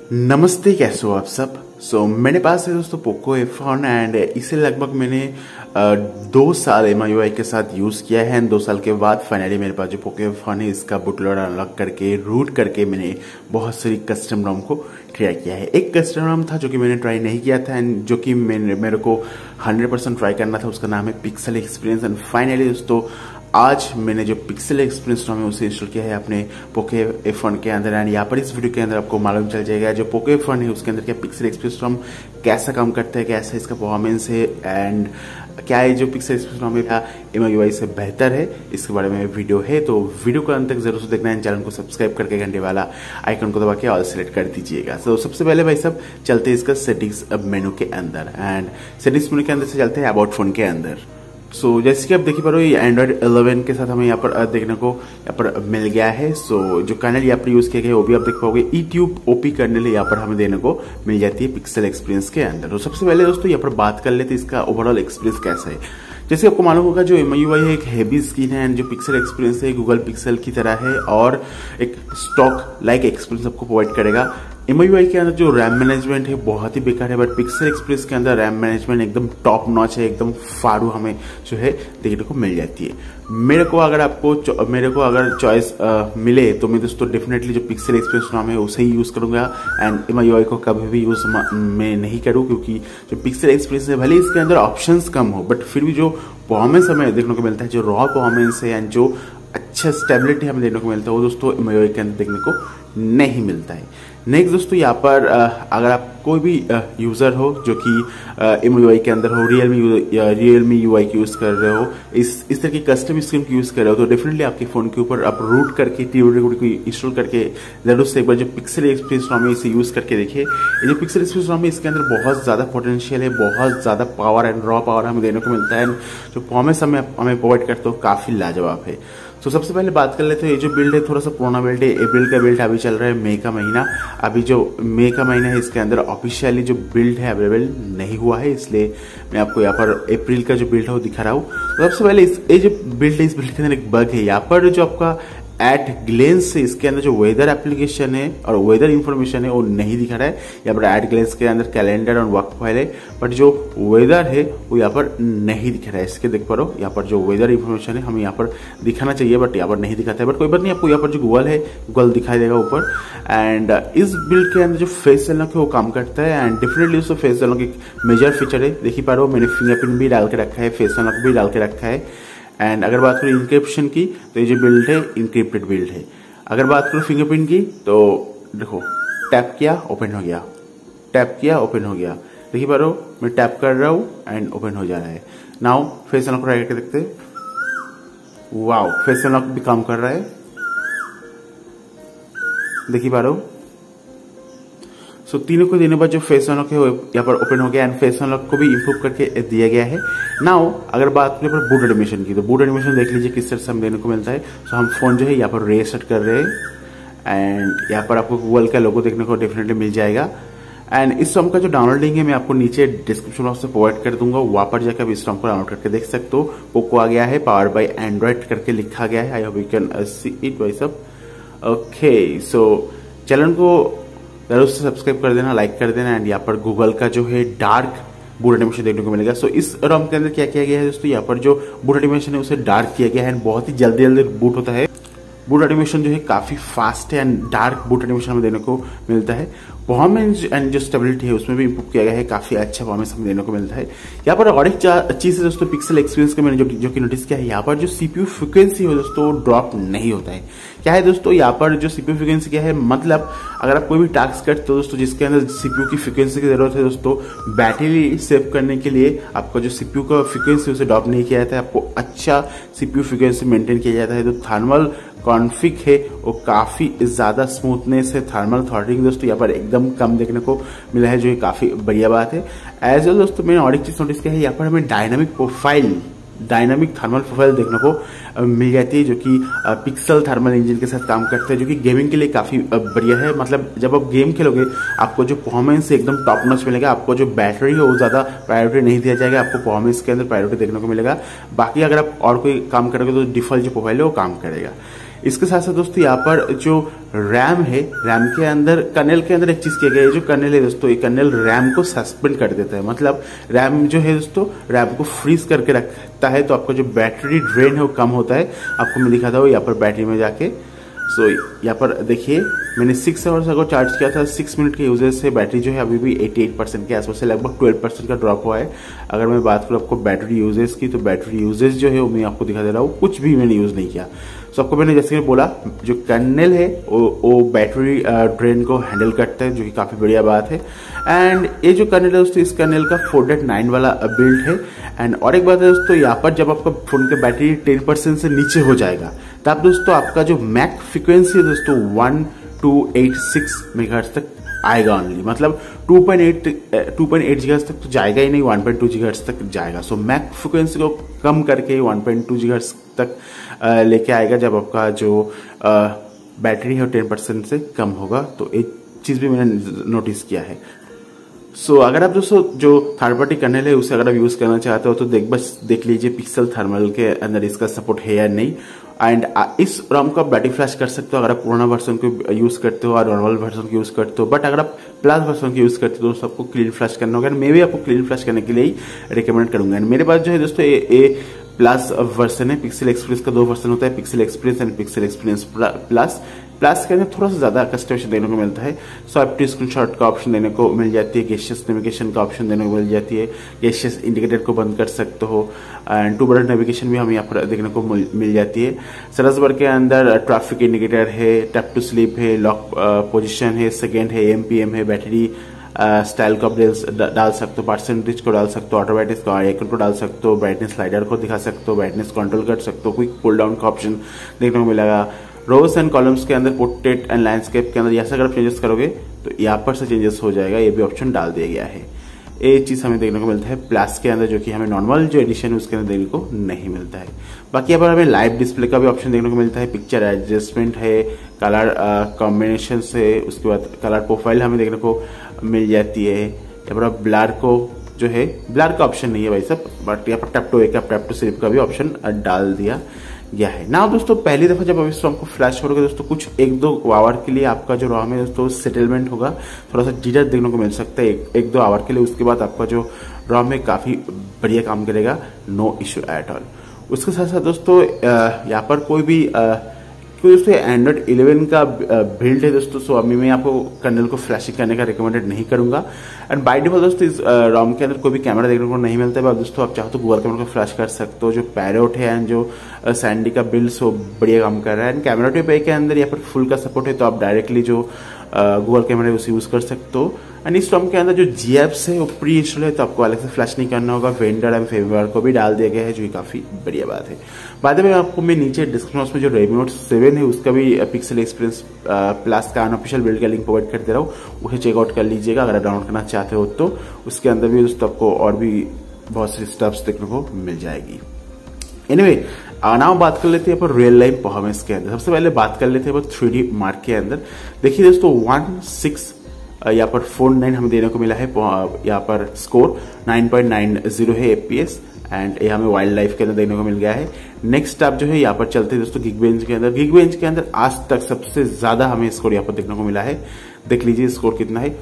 नमस्ते, कैसे हो आप सब। मेरे पास है दोस्तों पोको F1 एंड इसे लगभग मैंने 2 साल MIUI के साथ यूज़ किया है एंड 2 साल के बाद फाइनली मेरे पास जो पोको F1 है इसका बूटलोडर अनलॉक करके रूट करके मैंने बहुत सारी कस्टम रोम को ट्राई किया है। एक कस्टम रोम था जो कि मैंने ट्राई नहीं किया था एंड जो कि मेरे को 100% ट्राई करना था, उसका नाम है पिक्सल एक्सपीरियंस। एंड फाइनली दोस्तों आज मैंने जो पिक्सल एक्सपीरियंस रोम है उसे इंस्टॉल किया है अपने पोको F1 के अंदर एंड यहाँ पर इस वीडियो के अंदर आपको मालूम चल जाएगा जो पोको F1 है उसके अंदर क्या पिक्सल एक्सपीरियंस रोम कैसा काम करता है, कैसा इसका परफॉर्मेंस है एंड क्या है जो पिक्सल एक्सपीरियंस रोम है MIUI से बेहतर है, इसके बारे में वीडियो है। तो वीडियो को अंत तक जरूर से देखना है, चैनल को सब्सक्राइब करके घंटे वाला आइकन को दबा के ऑल सेलेक्ट कर दीजिएगा। तो सबसे पहले भाई सब चलते हैं इसका सेटिंग्स मेनू के अंदर एंड सेटिंग्स मेनू के अंदर से चलते हैं अबाउट फोन के अंदर। जैसे कि आप देख पा रहे हो ये एंड्रॉइड 11 के साथ हमें यहाँ पर देखने को यहाँ पर मिल गया है। जो कर्नल यहाँ पर यूज किया गया है वो भी आप देख पाओगे यूट्यूब ओपी कर्नल यहाँ पर हमें देने को मिल जाती है पिक्सल एक्सपीरियंस के अंदर। तो सबसे पहले दोस्तों यहाँ पर बात कर लेते हैं इसका ओवरऑल एक्सपीरियंस कैसा है। जैसे आपको मालूम होगा जो MIUI है एक हेवी स्क्रीन है एंड जो पिक्सल एक्सपीरियंस है गूगल पिक्सल की तरह है और एक स्टॉक लाइक एक्सपीरियंस आपको प्रोवाइड करेगा। MIUI के अंदर जो रैम मैनेजमेंट है बहुत ही बेकार है, बट पिक्सल एक्सपीरियंस के अंदर रैम मैनेजमेंट एकदम टॉप नॉच है, एकदम फाड़ू हमें जो है देखने को मिल जाती है। मेरे को अगर चॉइस मिले तो मैं दोस्तों डेफिनेटली जो पिक्सल एक्सपीरियंस नाम है उसे ही यूज़ करूंगा एंड MIUI को कभी भी यूज़ मैं नहीं करूँ, क्योंकि जो पिक्सल एक्सपीरियंस है भले इसके अंदर ऑप्शंस कम हो बट फिर भी जो परफॉर्मेंस हमें देखने को मिलता है, जो रॉ परफॉर्मेंस है एंड जो अच्छा स्टेबिलिटी हमें देखने को मिलता है वो दोस्तों MIUI के अंदर देखने को नहीं मिलता है। नेक्स्ट दोस्तों यहाँ पर अगर आप कोई भी यूज़र हो जो कि MIUI के अंदर हो, रियलमी UI की यूज़ कर रहे हो, इस तरह की कस्टम स्क्रीन की यूज़ कर रहे हो, तो डेफिनेटली आपके फ़ोन के ऊपर आप रूट करके TOD को इंस्टॉल करके जरूर से एक बार जो पिक्सल एक्सपीरियंस रोम है इसे यूज़ करके देखिए। ये जो पिक्सल एक्सपीरियंस रोम है इसके अंदर बहुत ज़्यादा पोटेंशियल है, बहुत ज़्यादा पावर एंड रॉ पावर हमें देने को मिलता है, जो परफॉर्मेंस हमें प्रोवाइड करते हो काफ़ी लाजवाब है। तो सबसे पहले बात कर लेते हैं, ये जो बिल्ड है थोड़ा सा पुराना बिल्ड है, अप्रैल का बिल्ड अभी चल रहा है, मई का महीना। अभी जो मई का महीना है इसके अंदर ऑफिशियली जो बिल्ड है अवेलेबल नहीं हुआ है, इसलिए मैं आपको यहाँ पर अप्रैल का जो बिल्ड है वो दिखा रहा हूँ। तो सबसे पहले ये जो बिल्ड है इस बिल्ड के अंदर एक बग है, यहाँ पर जो आपका एट ग्लेंस से इसके अंदर जो वेदर एप्लीकेशन है और वेदर इंफॉर्मेशन है वो नहीं दिखा रहा है। यहाँ पर एट ग्लेंस के अंदर कैलेंडर और वर्क फाइल है बट जो वेदर है वो यहाँ पर नहीं दिख रहा है। इसके देख पा रहे हो यहाँ पर जो वेदर इंफॉर्मेशन है हमें यहाँ पर दिखाना चाहिए बट यहाँ पर नहीं दिखाता है, बट कोई बात नहीं, आपको यहाँ पर जो गूगल है गूगल दिखाई देगा ऊपर। एंड इस बिल्ड के अंदर जो फेस अनलॉक है वो काम करता है एंड डेफिनेटली उसको फेस अनलॉक एक मेजर फीचर है। देख पा रहे हो मैंने फिंगरप्रिंट भी डाल के रखा है, फेस अनलॉक भी डाल के रखा है। एंड अगर बात करूँ इंक्रिप्शन की तो ये जो बिल्ड है इंक्रिप्टेड बिल्ड है। अगर बात करूँ फिंगरप्रिंट की तो देखो टैप किया ओपन हो गया, टैप किया ओपन हो गया, देखिए पा रहे हो मैं टैप कर रहा हूँ एंड ओपन हो जा रहा है। नाउ फेस अनलॉक ट्राई करके देखते हैं, वाओ फेस अनलॉक भी काम कर रहा है, देखिए पा रहे हो। तीनों को देने बाद जो फेस अनलॉक है वो यहाँ पर ओपन हो गया एंड फेस अनलॉक को भी इंप्रूव करके दिया गया है। नाउ अगर बात करें बूट एनिमेशन की तो बूट एनिमेशन देख लीजिए किस तरह से हम देने को मिलता है। हम फोन जो है यहाँ पर रीसेट कर रहे हैं एंड यहाँ पर आपको गूगल का लोगो देखने को डेफिनेटली मिल जाएगा। एंड इस रॉम का जो डाउनलोडिंग है मैं आपको नीचे डिस्क्रिप्शन बॉक्स में प्रोवाइड कर दूंगा, वहां पर जाकर आप इस रॉम को डाउनलोड करके देख सकते हो। पोको आ गया है, पावर बाय एंड्रॉइड करके लिखा गया है, I hope you can see it भाई सब। ओके चैनल को जरूर से सब्सक्राइब कर देना, लाइक कर देना एंड यहाँ पर गूगल का जो है डार्क बूट एनिमेशन देखने को मिलेगा। इस रोम के अंदर क्या किया गया है दोस्तों, यहाँ पर जो बूट एनिमेशन है उसे डार्क किया गया है एंड बहुत ही जल्दी बूट होता है। बूट एनिमेशन जो है काफी फास्ट है एंड डार्क बूट एनिमेशन हमें देने को मिलता है। परफॉर्मेंस एंड जो स्टेबिलिटी है उसमें भी इंप्रूव किया गया है, काफी अच्छा परफॉर्मेंस हमें देने को मिलता है। यहाँ पर और एक चीज है दोस्तों पिक्सल एक्सपीरियंस का मैंने जो कि नोटिस किया है, यहाँ पर जो CPU फ्रिक्वेंसी है दोस्तों ड्रॉप नहीं होता है। क्या है दोस्तों यहाँ पर जो CPU फ्रिक्वेंसी क्या है, मतलब अगर आप कोई भी टास्क करते हो दोस्तों जिसके अंदर CPU की फ्रिक्वेंसी की जरूरत है दोस्तों, बैटरी सेव करने के लिए आपका जो CPU का फ्रिक्वेंसी उसे ड्रॉप नहीं किया जाता है, आपको अच्छा CPU फ्रिक्वेंसी मेंटेन किया जाता है। तो थर्मल कॉन्फिग है वो काफी ज्यादा स्मूथनेस है, थर्मल थ्रॉटलिंग दोस्तों यहाँ पर एकदम कम देखने को मिला है, जो काफी बढ़िया बात है। एज वेल दोस्तों मैंने और एक चीज नोटिस किया है, यहाँ पर हमें डायनामिक थर्मल प्रोफाइल देखने को मिल जाती है, जो कि पिक्सल थर्मल इंजन के साथ काम करते हैं, जो कि गेमिंग के लिए काफी बढ़िया है। मतलब जब आप गेम खेलोगे आपको जो परफॉर्मेंस एकदम टॉप नॉच मिलेगा, आपको जो बैटरी है वो ज्यादा प्रायोरिटी नहीं दिया जाएगा, आपको परफॉर्मेंस के अंदर प्रायोरिटी देखने को मिलेगा। बाकी अगर आप और कोई काम करोगे तो डिफॉल्ट जो प्रोफाइल है वो काम करेगा। इसके साथ साथ दोस्तों यहाँ पर जो रैम है, रैम के अंदर कर्नेल के अंदर एक चीज किया गया है, जो कर्नेल है दोस्तों, ये कर्नेल रैम को सस्पेंड कर देता है। मतलब रैम जो है दोस्तों, रैम को फ्रीज करके रखता है, तो आपका जो बैटरी ड्रेन है वो कम होता है। आपको मैं दिखाता हूँ यहाँ पर बैटरी में जाके। सो यहाँ पर देखिए, मैंने 6 आवर्स अगर चार्ज किया था, 6 मिनट के यूजेज से बैटरी जो है अभी भी 88% के आसपास से, लगभग 12% का ड्रॉप हुआ है। अगर मैं बात करूँ आपको बैटरी यूजेज की, तो बैटरी यूजेज जो है वो मैं आपको दिखा दे रहा हूँ, कुछ भी मैंने यूज नहीं किया। सो आपको मैंने जैसे कि बोला, जो कर्नेल है वो बैटरी ड्रेन को हैंडल करता है, जो कि काफी बढ़िया बात है। एंड ये जो कर्नेल है दोस्तों, इस कर्नेल का 4.9 वाला बिल्ड है। एंड और एक बात है दोस्तों, यहाँ पर जब आपका फोन का बैटरी 10% से नीचे हो जाएगा, तब दोस्तों आपका जो मैक फ्रीक्वेंसी है दोस्तों 1286 मेगाहर्ट्ज तक आएगा ओनली। मतलब 2.8 गीगाहर्ट्ज तक तो जाएगा ही नहीं, 1.2 गीगाहर्ट्ज तक जाएगा। सो मैक फ्रीक्वेंसी को कम करके 1.2 गीगाहर्ट्ज तक लेके आएगा जब आपका जो बैटरी है 10% से कम होगा। तो एक चीज भी मैंने नोटिस किया है। सो अगर आप दोस्तों जो थर्ड पार्टी कर्नेल है उसे अगर आप यूज करना चाहते हो, तो बस देख लीजिए पिक्सल थर्मल के अंदर इसका सपोर्ट है या नहीं। एंड इस रॉम को आप बैटरी फ्लैश कर सकते हो अगर आप पुराना वर्जन को यूज करते हो और नॉर्मल वर्जन को यूज करते हो। बट अगर आप प्लस वर्जन को यूज करते हो तो आपको क्लीन फ्लैश करना होगा। मैं भी आपको क्लीन फ्लैश करने के लिए ही रिकमेंड करूंगा। मेरे पास जो है दोस्तों ये प्लस वर्जन है। पिक्सल एक्सपीरियंस का 2 वर्जन होता है, Pixel experience and Pixel experience plus. Plus के अंदर थोड़ा सा ज्यादा कस्टमाइजेशन देने को मिलता है। स्वाइप टू स्क्रीनशॉट का ऑप्शन देने को मिल जाती है, गेस्चर्स नेविगेशन का ऑप्शन देने को मिल जाती है, गेस्चर्स इंडिकेटर को बंद कर सकते हो, एंड 2 बटन नेविगेशन भी हमें यहाँ पर देखने को मिल जाती है। सर्च बार के अंदर ट्रैफिक इंडिकेटर है, टैप टू स्लीप है, लॉक पोजिशन है, सेकेंड है, एमपीएम है, बैटरी स्टाइल को आप डाल सकते हो, परसेंटेज को डाल सकते हो, ऑटोमेटिक को आइकन को डाल सकते हो, ब्राइटनेस स्लाइडर को दिखा सकते हो, ब्राइटनेस कंट्रोल कर सकते हो, क्विक पुल डाउन का ऑप्शन देखने को मिलेगा। रोज एंड कॉलम्स के अंदर, पोर्ट्रेट एंड लैंडस्केप के अंदर यहाँ से अगर आप चेंजेस करोगे तो यहाँ पर से चेंजेस हो जाएगा। ये भी ऑप्शन डाल दिया गया है। ये चीज हमें देखने को मिलता है प्लस के अंदर, जो कि हमें नॉर्मल जो एडिशन है उसके अंदर देखने को नहीं मिलता है। बाकी यहाँ पर हमें लाइव डिस्प्ले का भी ऑप्शन देखने को मिलता है, पिक्चर एडजस्टमेंट है, कलर कॉम्बिनेशन है, उसके बाद कलर प्रोफाइल हमें देखने को मिल जाती है। यहाँ पर आप ब्लर को जो है, ब्लर का ऑप्शन नहीं है भाई साहब, बट यहाँ पर tap to wake up, tap to sleep का भी ऑप्शन डाल दिया गया है ना। दोस्तों पहली दफा जब आप इस रॉम को फ्लैश करोगे दोस्तों, कुछ 1-2 आवर के लिए आपका जो रॉम है दोस्तों सेटलमेंट होगा, थोड़ा सा जिटर देखने को मिल सकता है 1-2 आवर के लिए। उसके बाद आपका जो रॉम है काफी बढ़िया काम करेगा, नो इश्यू एट ऑल। उसके साथ साथ दोस्तों यहाँ पर कोई दोस्तों एंड्रॉइड 11 का बिल्ड है दोस्तों। सो अभी मैं आपको कर्नेल को फ्लैशिंग करने का रिकमेंडेड नहीं करूंगा। एंड बाय डिफॉल्ट दोस्तों इस रॉम के अंदर कोई भी कैमरा देखने को नहीं मिलता है। दोस्तों आप चाहो तो गूगल कैमरा को फ्लैश कर सकते हो। जो पैरोट है एंड जो सैंडी का बिल्ड सो बढ़िया काम कर रहा है। एंड कैमरा पे के अंदर यहाँ पर फुल का सपोर्ट है, तो आप डायरेक्टली जो गूगल कैमरा है उसे यूज कर सकते हो। एंड इस रॉम के अंदर जो GApps है वो प्री इंस्टॉल है, तो आपको अलग से फ्लैश नहीं करना होगा। वेंडर एंड फेमवेयर को भी डाल दिया गया है, जो कि काफी बढ़िया बात है। बाद में आपको मैं नीचे डिस्क्रिप्शन बॉक्स में जो Redmi Note 7 है उसका भी पिक्सल एक्सपीरियंस प्लस का अनऑफिशियल बिल्ड का लिंक प्रोवाइड कर दे रहा हूँ, उसे चेकआउट कर लीजिएगा अगर आप डाउनलोड करना चाहते हो तो। उसके अंदर भी दोस्तों आपको और भी बहुत सारी स्टेप्स देखने को मिल जाएगी। एनीवे नाउ बात कर लेते हैं पर रियल लाइफ परफॉर्मेंस के अंदर। सबसे पहले बात कर लेते हैं 3D मार्क के अंदर। देखिए दोस्तों 16 यहाँ पर 49 हमें देने को मिला है। यहाँ पर स्कोर 9.90 है FPS, एंड ये हमें वाइल्ड लाइफ के अंदर देखने को मिल गया है। नेक्स्ट आप जो है यहाँ पर चलते हैं दोस्तों गिगबेंच के अंदर। गिगबेंच के अंदर आज तक सबसे ज्यादा हमें स्कोर यहाँ पर देखने को मिला है। देख लीजिए स्कोर कितना है,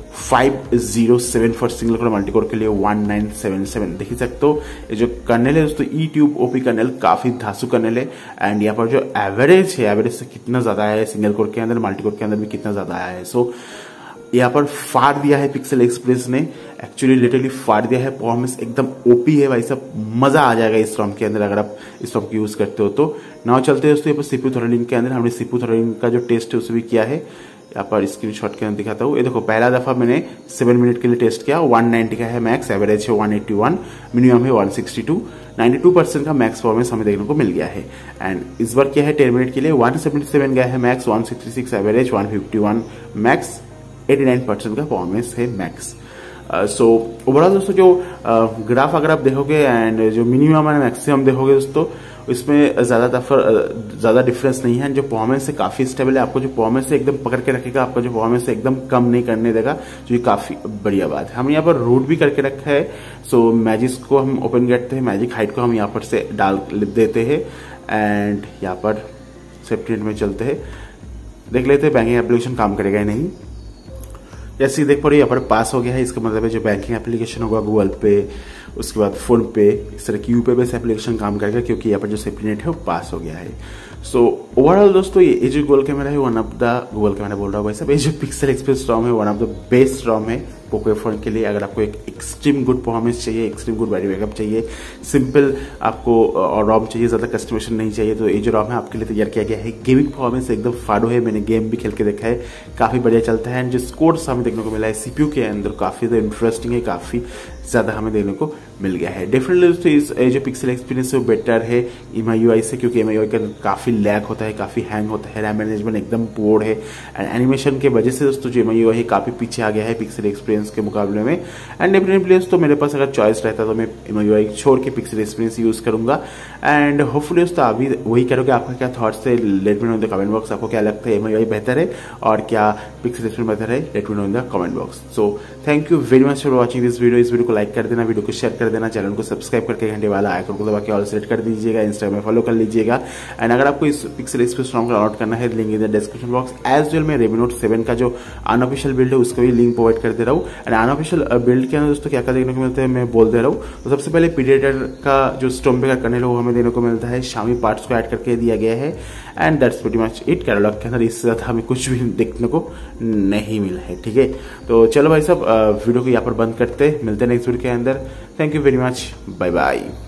507 for single core, multi core के लिए 1977। देख ही सकते हो ये जो कर्नेल है दोस्तों eTube OP कर्नेल काफी धांसू कर्नेल है। एंड यहाँ पर जो एवरेज है, एवरेज से कितना ज्यादा आया है सिंगल कोर के अंदर, मल्टी कोर के अंदर भी कितना ज्यादा आया है। सो यहाँ पर फाड़ दिया है पिक्सल एक्सप्रेस ने, एक्चुअली लिटरली फाड़ दिया है। परफॉर्मेंस एकदम ओपी है भाई साहब, मजा आ जाएगा इस रॉम के अंदर अगर आप इस रॉम को यूज करते हो तो। नाउ चलते हैं दोस्तों यहाँ पर CPU थ्रॉटलिंग के अंदर। हमने CPU थ्रॉटलिंग का जो टेस्ट है उसे भी किया है, यहाँ पर स्क्रीनशॉट के अंदर दिखाता हूँ। ये देखो पहला दफा मैंने 7 मिनट के लिए टेस्ट किया, 190 का है मैक्स, एवरेज है 181, मिनिमम है 162, 92% का मैक्स परफॉर्मेंस हमें देखने को मिल गया है। एंड इस बार क्या है 10 मिनट के लिए 177 गया है मैक्स, 166 एवरेज, 151 मैक्स, 89% का परफॉर्मेंस है मैक्स। सो ओवरऑल दोस्तों जो ग्राफ अगर आप देखोगे एंड जो मिनिमम एंड मैक्सिमम देखोगे दोस्तों, इसमें ज्यादा डिफरेंस नहीं है। जो परफॉर्मेंस है काफी स्टेबल है, आपको जो परफॉर्मेंस है एकदम पकड़ के रखेगा, आपका जो परफॉर्मेंस है एकदम कम नहीं करने देगा, जो ये काफी बढ़िया बात है। हम यहाँ पर रूट भी करके रखा है। सो मैजिक को हम ओपन करते हैं, मैजिक हाइट को हम यहाँ पर से डाल देते हैं, एंड यहाँ पर सेफ्टी नेट में चलते हैं, देख लेते हैं बैंकिंग एप्लीकेशन काम करेगा या नहीं। जैसे देख पा रहे यहाँ पर पास हो गया है, इसका मतलब है जो बैंकिंग एप्लीकेशन होगा गूगल पे, उसके बाद फोन पे, इस तरह की यूपीआई बेस्ड एप्लीकेशन काम करेगा, क्योंकि यहाँ पर जो सेफ्टी नेट है वो पास हो गया है। सो ओवरऑल दोस्तों ये जो गूगल कैमरा है one of the Google camera बोल रहा हूँ भाई साहब, ये जो पिक्सल एक्सप्रेस ROM है one of the best ROM है पोको F1 के लिए। अगर आपको एक एक्सट्रीम गुड परफॉर्मेंस चाहिए, एक्सट्रीम गुड बैटरी बैकअप चाहिए, सिंपल आपको और ROM चाहिए, ज़्यादा कस्टमाइजेशन नहीं चाहिए, तो ये जो ROM है आपके लिए तैयार किया गया है। गेमिंग परफॉर्मेंस एकदम फाड़ो है, मैंने गेम भी खेल के देखा है, काफ़ी बढ़िया चलता है। एंड जो स्कोर्स हमें देखने को मिला है CPU के अंदर काफ़ी ज़्यादा इंटरेस्टिंग है, काफ़ी ज़्यादा हमें देखने को मिल गया है। डेफिनेटली दोस्तों इस जो पिक्सल एक्सपीरियंस है वो बेटर है MIUI से, क्योंकि MIUI का काफ़ी लैग होता है, काफ़ी हैंग होता है, रैम मैनेजमेंट एकदम पोर है, एंड एनिमेशन के वजह से दोस्तों जो MIUI है काफ़ी पीछे आ गया है पिक्सल एक्सपीरियंस के मुकाबले में। एंड डेफिनेटली दोस्तों मेरे पास अगर चॉइस रहता तो मैं MIUI छोड़ के पिक्सल एक्सपीरियंस यूज़ करूंगा। एंड होपफुली दोस्तों अभी वही करोगे, आपका क्या थॉट्स है let me know in the comment box. आपको क्या लगता है MIUI बेहतर है और क्या पिक्सल एक्सपीरियंस बेहतर है, let me know in the comment box. So thank you very much for watching this video. इस वीडियो को लाइक कर देना, वीडियो को शेयर कर देना, चैनल को सब्सक्राइब करके घंटे वाला आइकन को दबा के ऑल सेलेक्ट कर दीजिएगा, इंस्टाग्राम में फॉलो कर लीजिएगा। एंड अगर आपको इस पिक्सल एक्सप्रेस ROM को डाउनलोड करना है, link in the description box. As well मैं Redmi Note 7 का जो अनऑफिशियल बिल्ड है उसका भी लिंक प्रोवाइड कर दे रहा हूँ। एंड अनऑफिशियल बिल्ड के अंदर दोस्तों क्या क्या देखने को मिलता है मैं बोल दे रहा हूँ। तो सबसे पहले Predator का जो स्टॉर्मबेकर का कर्नेल है वो हमें देखने को मिलता है, Xiaomi पार्ट्स को ऐड करके दिया गया है। And that's pretty much it. Catalogue के अंदर इससे ज़्यादा हमें कुछ भी देखने को नहीं मिला है, ठीक है। तो चलो भाई साहब वीडियो को यहाँ पर बंद करते, मिलते हैं नेक्स्ट वीडियो के अंदर। Thank you very much, bye bye.